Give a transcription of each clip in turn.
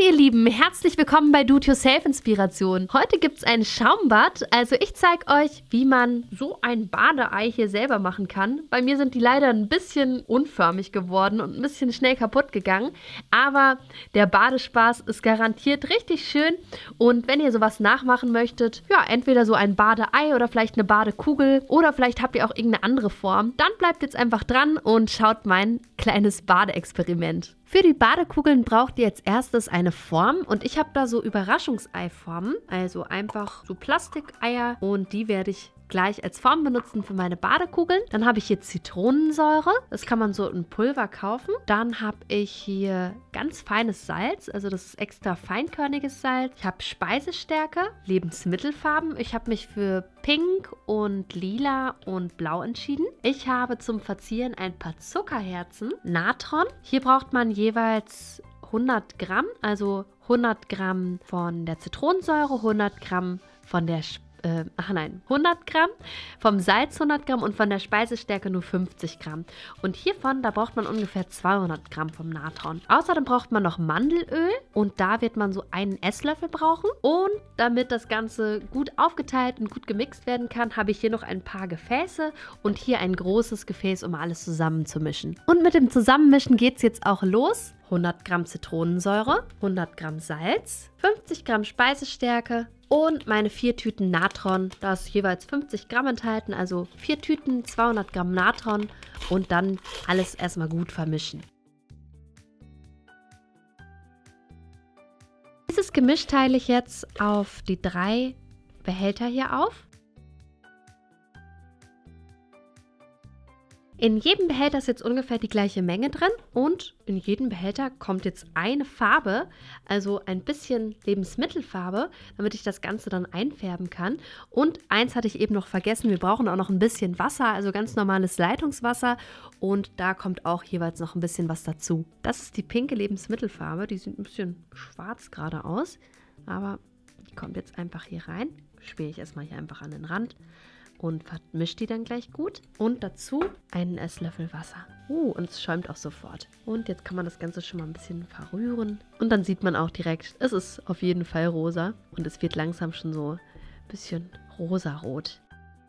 ihr Lieben, herzlich willkommen bei Do-It-Yourself-Inspiration. Heute gibt es ein Schaumbad. Also ich zeige euch, wie man so ein Badeei hier selber machen kann. Bei mir sind die leider ein bisschen unförmig geworden und ein bisschen schnell kaputt gegangen. Aber der Badespaß ist garantiert richtig schön. Und wenn ihr sowas nachmachen möchtet, ja, entweder so ein Badeei oder vielleicht eine Badekugel oder vielleicht habt ihr auch irgendeine andere Form, dann bleibt jetzt einfach dran und schaut mein kleines Badeexperiment. Für die Badekugeln braucht ihr jetzt erstes eine Form und ich habe da so Überraschungseiformen, also einfach so Plastikeier und die werde ich gleich als Form benutzen für meine Badekugeln. Dann habe ich hier Zitronensäure, das kann man so in Pulver kaufen. Dann habe ich hier ganz feines Salz, also das ist extra feinkörniges Salz. Ich habe Speisestärke, Lebensmittelfarben. Ich habe mich für Pink und Lila und Blau entschieden. Ich habe zum Verzieren ein paar Zuckerherzen, Natron. Hier braucht man jeweils 100 Gramm, also 100 Gramm von der Zitronensäure, 100 Gramm von der 100 Gramm, vom Salz 100 Gramm und von der Speisestärke nur 50 Gramm. Und hiervon, da braucht man ungefähr 200 Gramm vom Natron. Außerdem braucht man noch Mandelöl und da wird man so einen Esslöffel brauchen. Und damit das Ganze gut aufgeteilt und gut gemixt werden kann, habe ich hier noch ein paar Gefäße und hier ein großes Gefäß, um alles zusammenzumischen. Und mit dem Zusammenmischen geht es jetzt auch los. 100 Gramm Zitronensäure, 100 Gramm Salz, 50 Gramm Speisestärke und meine 4 Tüten Natron. Da ist jeweils 50 Gramm enthalten, also 4 Tüten, 200 Gramm Natron und dann alles erstmal gut vermischen. Dieses Gemisch teile ich jetzt auf die 3 Behälter hier auf. In jedem Behälter ist jetzt ungefähr die gleiche Menge drin und in jedem Behälter kommt jetzt eine Farbe, also ein bisschen Lebensmittelfarbe, damit ich das Ganze dann einfärben kann. Und eins hatte ich eben noch vergessen, wir brauchen auch noch ein bisschen Wasser, also ganz normales Leitungswasser und da kommt auch jeweils noch ein bisschen was dazu. Das ist die pinke Lebensmittelfarbe, die sieht ein bisschen schwarz gerade aus, aber die kommt jetzt einfach hier rein. Schmiere ich erstmal hier einfach an den Rand und vermische die dann gleich gut. Und dazu einen Esslöffel Wasser. Und es schäumt auch sofort. Und jetzt kann man das Ganze schon mal ein bisschen verrühren. Und dann sieht man auch direkt, es ist auf jeden Fall rosa. Und es wird langsam schon so ein bisschen rosarot.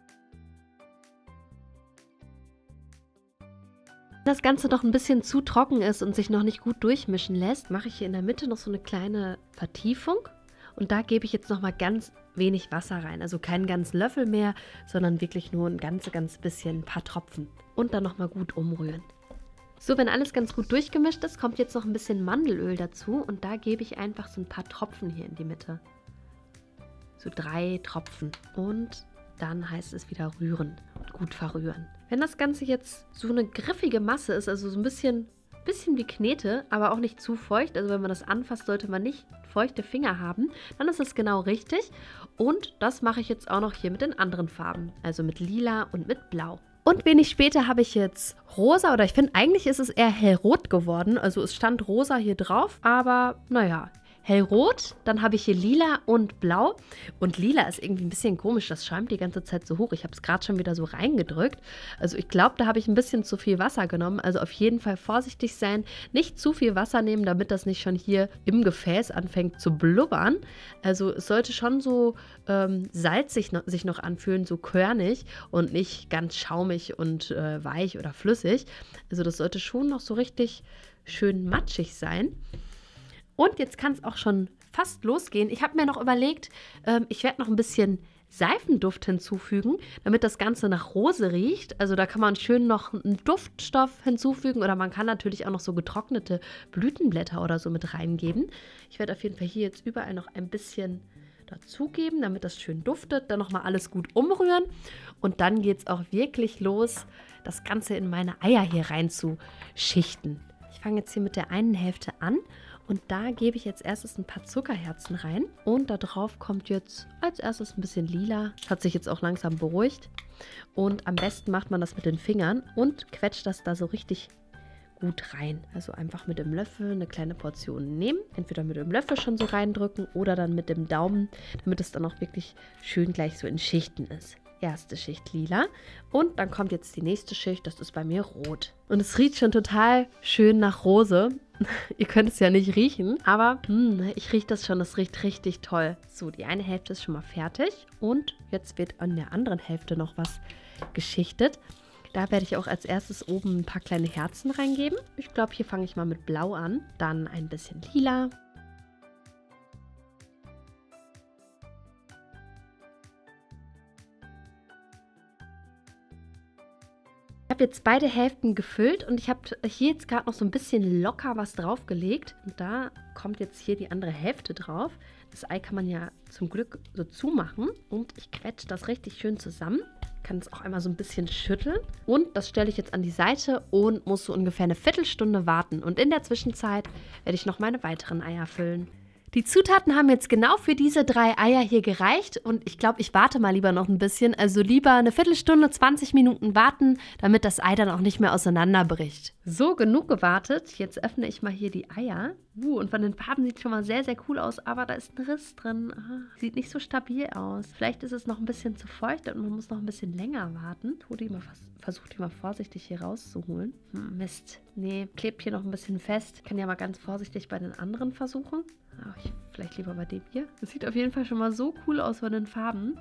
Wenn das Ganze noch ein bisschen zu trocken ist und sich noch nicht gut durchmischen lässt, mache ich hier in der Mitte noch so eine kleine Vertiefung. Und da gebe ich jetzt nochmal ganz wenig Wasser rein. Also keinen ganzen Löffel mehr, sondern wirklich nur ein ganz bisschen, ein paar Tropfen. Und dann nochmal gut umrühren. So, wenn alles ganz gut durchgemischt ist, kommt jetzt noch ein bisschen Mandelöl dazu. Und da gebe ich einfach so ein paar Tropfen hier in die Mitte. So 3 Tropfen. Und dann heißt es wieder rühren und gut verrühren. Wenn das Ganze jetzt so eine griffige Masse ist, also so ein bisschen wie Knete, aber auch nicht zu feucht. Also wenn man das anfasst, sollte man nicht feuchte Finger haben. Dann ist es genau richtig. Und das mache ich jetzt auch noch hier mit den anderen Farben. Also mit Lila und mit Blau. Und wenig später habe ich jetzt rosa, oder ich finde eigentlich ist es eher hellrot geworden. Also es stand rosa hier drauf, aber naja, hellrot. Dann habe ich hier lila und blau. Und lila ist irgendwie ein bisschen komisch, das schäumt die ganze Zeit so hoch. Ich habe es gerade schon wieder so reingedrückt. Also ich glaube, da habe ich ein bisschen zu viel Wasser genommen. Also auf jeden Fall vorsichtig sein. Nicht zu viel Wasser nehmen, damit das nicht schon hier im Gefäß anfängt zu blubbern. Also es sollte schon so salzig sich noch anfühlen, so körnig und nicht ganz schaumig und weich oder flüssig. Also das sollte schon noch so richtig schön matschig sein. Und jetzt kann es auch schon fast losgehen. Ich habe mir noch überlegt, ich werde noch ein bisschen Seifenduft hinzufügen, damit das Ganze nach Rose riecht. Also da kann man schön noch einen Duftstoff hinzufügen oder man kann natürlich auch noch so getrocknete Blütenblätter oder so mit reingeben. Ich werde auf jeden Fall hier jetzt überall noch ein bisschen dazugeben, damit das schön duftet. Dann nochmal alles gut umrühren und dann geht es auch wirklich los, das Ganze in meine Eier hier reinzuschichten. Ich fange jetzt hier mit der einen Hälfte an. Und da gebe ich jetzt erstes ein paar Zuckerherzen rein. Und da drauf kommt jetzt als erstes ein bisschen lila. Das hat sich jetzt auch langsam beruhigt. Und am besten macht man das mit den Fingern und quetscht das da so richtig gut rein. Also einfach mit dem Löffel eine kleine Portion nehmen. Entweder mit dem Löffel schon so reindrücken oder dann mit dem Daumen, damit es dann auch wirklich schön gleich so in Schichten ist. erste Schicht lila und dann kommt jetzt die nächste Schicht, das ist bei mir rot. Und es riecht schon total schön nach Rose. Ihr könnt es ja nicht riechen, aber ich rieche das schon, das riecht richtig toll. So, die eine Hälfte ist schon mal fertig und jetzt wird an der anderen Hälfte noch was geschichtet. Da werde ich auch als erstes oben ein paar kleine Herzen reingeben. Ich glaube, hier fange ich mal mit Blau an, dann ein bisschen Lila. Ich habe jetzt beide Hälften gefüllt und ich habe hier jetzt gerade noch so ein bisschen locker was draufgelegt. Und da kommt jetzt hier die andere Hälfte drauf. Das Ei kann man ja zum Glück so zumachen. Und ich quetsche das richtig schön zusammen. Kann es auch einmal so ein bisschen schütteln. Und das stelle ich jetzt an die Seite und muss so ungefähr eine Viertelstunde warten. Und in der Zwischenzeit werde ich noch meine weiteren Eier füllen. Die Zutaten haben jetzt genau für diese 3 Eier hier gereicht und ich glaube, ich warte mal lieber noch ein bisschen. Also lieber eine Viertelstunde, 20 Minuten warten, damit das Ei dann auch nicht mehr auseinanderbricht. So, genug gewartet. Jetzt öffne ich mal hier die Eier. Und von den Farben sieht es schon mal sehr, sehr cool aus, aber da ist ein Riss drin. Sieht nicht so stabil aus. Vielleicht ist es noch ein bisschen zu feucht und man muss noch ein bisschen länger warten. Versuche die mal vorsichtig hier rauszuholen. Mist. Nee, klebt hier noch ein bisschen fest. Ich kann ja mal ganz vorsichtig bei den anderen versuchen. Vielleicht lieber bei dem hier. Das sieht auf jeden Fall schon mal so cool aus von den Farben.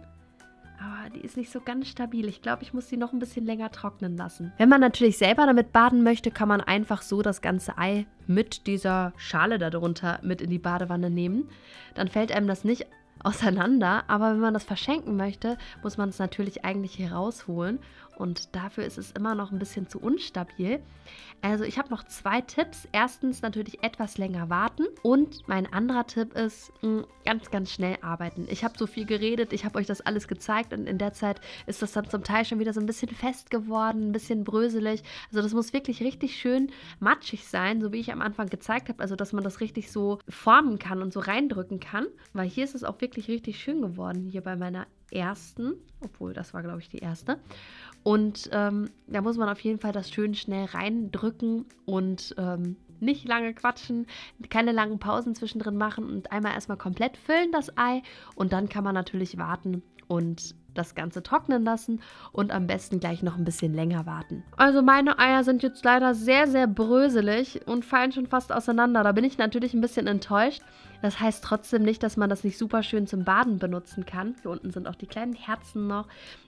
Aber die ist nicht so ganz stabil. Ich glaube, ich muss die noch ein bisschen länger trocknen lassen. Wenn man natürlich selber damit baden möchte, kann man einfach so das ganze Ei mit dieser Schale darunter mit in die Badewanne nehmen. Dann fällt einem das nicht auseinander. Aber wenn man das verschenken möchte, muss man es natürlich eigentlich hier rausholen. Und dafür ist es immer noch ein bisschen zu unstabil. Also ich habe noch 2 Tipps. Erstens natürlich etwas länger warten. Und mein anderer Tipp ist, ganz, ganz schnell arbeiten. Ich habe so viel geredet, ich habe euch das alles gezeigt und in der Zeit ist das dann zum Teil schon wieder so ein bisschen fest geworden, ein bisschen bröselig. Also das muss wirklich richtig schön matschig sein, so wie ich am Anfang gezeigt habe. Also dass man das richtig so formen kann und so reindrücken kann. Weil hier ist es auch wirklich richtig schön geworden, hier bei meiner ersten, obwohl das war, glaube ich, die erste. Und da muss man auf jeden Fall das schön schnell reindrücken und nicht lange quatschen, keine langen Pausen zwischendrin machen und einmal erstmal komplett füllen das Ei und dann kann man natürlich warten und das Ganze trocknen lassen und am besten gleich noch ein bisschen länger warten. Also meine Eier sind jetzt leider sehr, sehr bröselig und fallen schon fast auseinander. Da bin ich natürlich ein bisschen enttäuscht. Das heißt trotzdem nicht, dass man das nicht super schön zum Baden benutzen kann. Hier unten sind auch die kleinen Herzen noch.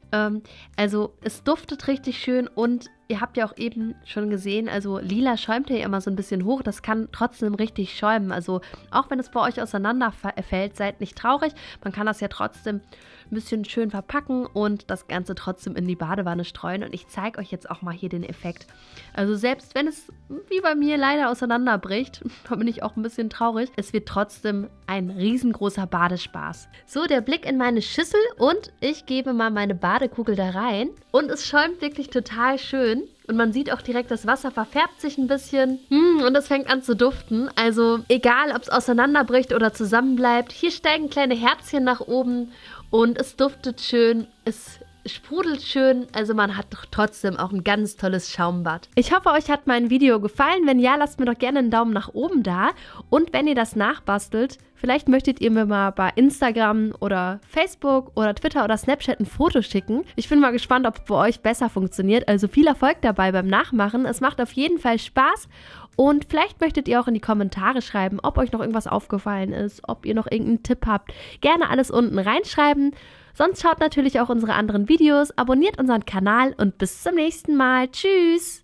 Also es duftet richtig schön und ihr habt ja auch eben schon gesehen, also lila schäumt ja immer so ein bisschen hoch, das kann trotzdem richtig schäumen. Also auch wenn es bei euch auseinanderfällt, seid nicht traurig, man kann das ja trotzdem ein bisschen schön verpacken und das Ganze trotzdem in die Badewanne streuen und ich zeige euch jetzt auch mal hier den Effekt. Also selbst wenn es wie bei mir leider auseinanderbricht, da bin ich auch ein bisschen traurig, es wird trotzdem ein riesengroßer Badespaß. So, der Blick in meine Schüssel und ich gebe mal meine Badekugel da rein und es schäumt wirklich total schön. Und man sieht auch direkt, das Wasser verfärbt sich ein bisschen und es fängt an zu duften. Also egal, ob es auseinanderbricht oder zusammenbleibt, hier steigen kleine Herzchen nach oben und es duftet schön, es sprudelt schön, also man hat doch trotzdem auch ein ganz tolles Schaumbad. Ich hoffe, euch hat mein Video gefallen. Wenn ja, lasst mir doch gerne einen Daumen nach oben da. Und wenn ihr das nachbastelt, vielleicht möchtet ihr mir mal bei Instagram oder Facebook oder Twitter oder Snapchat ein Foto schicken. Ich bin mal gespannt, ob es bei euch besser funktioniert. Also viel Erfolg dabei beim Nachmachen. Es macht auf jeden Fall Spaß. Und vielleicht möchtet ihr auch in die Kommentare schreiben, ob euch noch irgendwas aufgefallen ist, ob ihr noch irgendeinen Tipp habt. Gerne alles unten reinschreiben. Sonst schaut natürlich auch unsere anderen Videos, abonniert unseren Kanal und bis zum nächsten Mal. Tschüss!